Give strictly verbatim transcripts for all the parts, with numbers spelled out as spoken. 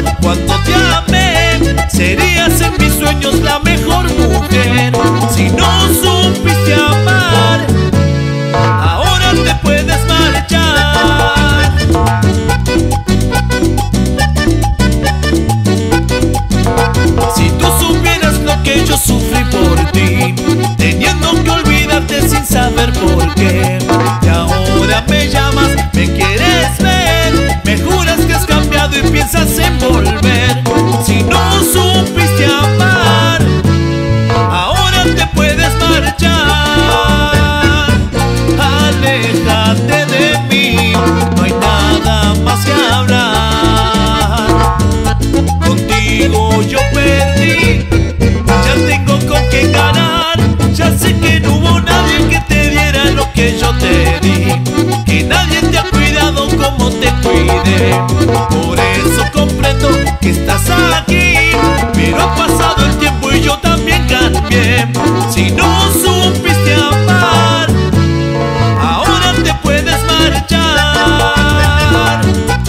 cuando te amé. Serías en mis sueños la mejor mujer. Si no supiste amar, ahora te puedes marchar. Si tú supieras lo que yo sufrí por ti, teniendo que olvidarte sin saber por qué. Y ahora me llamas, me quieres ver, me juras que has cambiado y piensas en volver. Si no supiste amar, ahora te puedes marchar. Aléjate de mí, no hay nada más que hablar. Contigo yo perdí, ya tengo con qué ganar. Ya sé que no hubo nadie que te diera lo que yo te di, que nadie te ha cuidado como te cuidé. Por eso comprendo que estás aquí, pero ha pasado el tiempo y yo también cambié. Si no supiste amar, ahora te puedes marchar.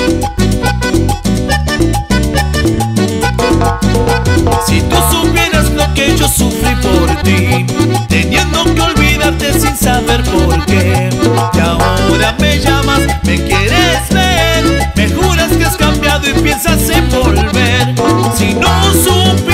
Si tú supieras lo que yo sufrí por ti, teniendo que olvidarte sin saber por qué. Y ahora me llamas, me quieres ver, me juras que has cambiado y piensas en volver. Si no supiste